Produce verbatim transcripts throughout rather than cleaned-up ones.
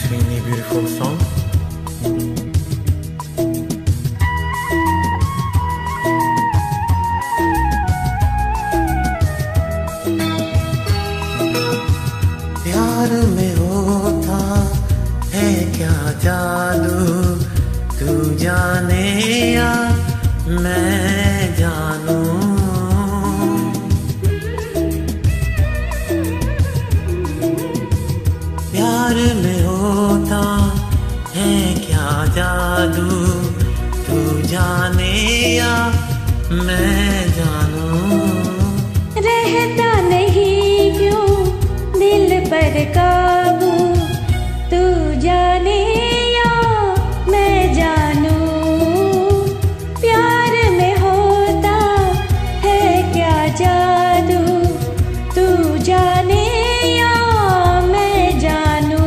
extremely beautiful song. प्यार में होता है क्या जादू, तू जाने या मैं जानूं। प्यार में होता है क्या जादू, तू जाने या मैं जानूं। रहता नहीं क्यों दिल पर काबू, तू जाने या मैं जानूं। प्यार में होता है क्या जादू, तू जाने या मैं जानूं।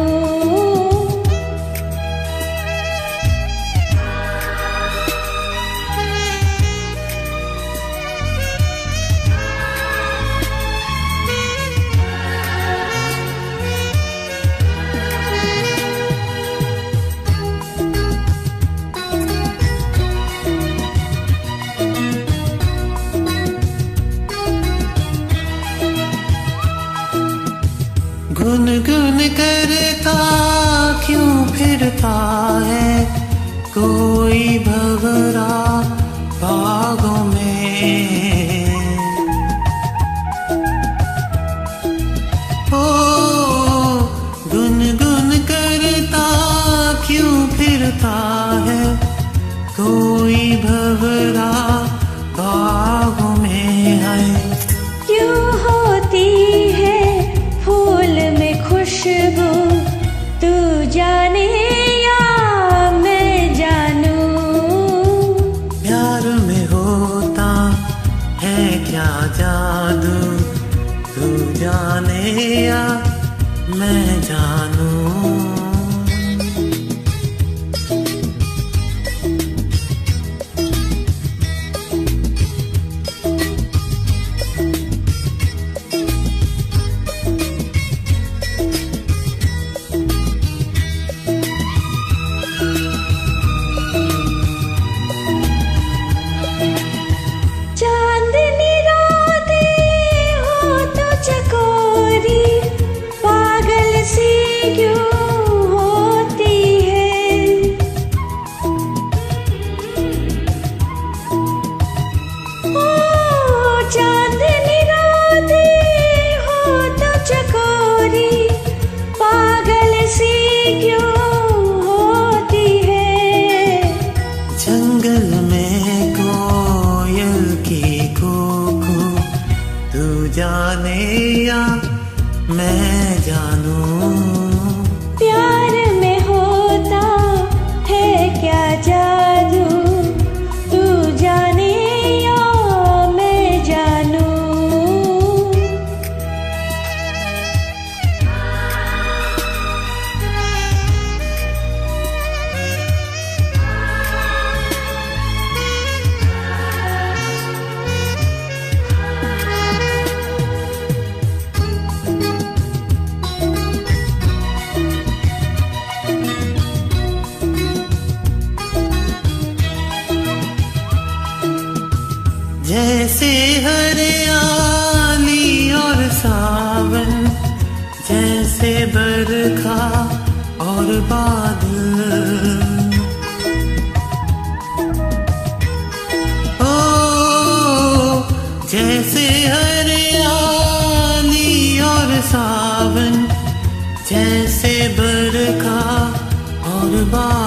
गुनगुन करता क्यों फिरता है कोई भंवरा बागों में। ओ गुनगुन करता क्यों फिरता है कोई भंवरा बागों में है। क्यों होती है फूल में खुशबू, तू जाने या मैं जानूं। प्यार में होता है क्या जादू, तू जाने या मैं जानूं। चांदनी रातें हो तो चकोरी, पागल सी क्यों होती है। ओ चांदनी रातें हो तो चकोरी, पागल सी क्यों होती है। जंगल में कोयल की कूकू, तू जाने या मैं जानूं। प्यार में होता है क्या जादू, तू जाने या मैं जानूं। जैसे हरियाली और सावन, जैसे बरखा और बादल। ओ जैसे हरियाली और सावन, जैसे बरखा और बादल।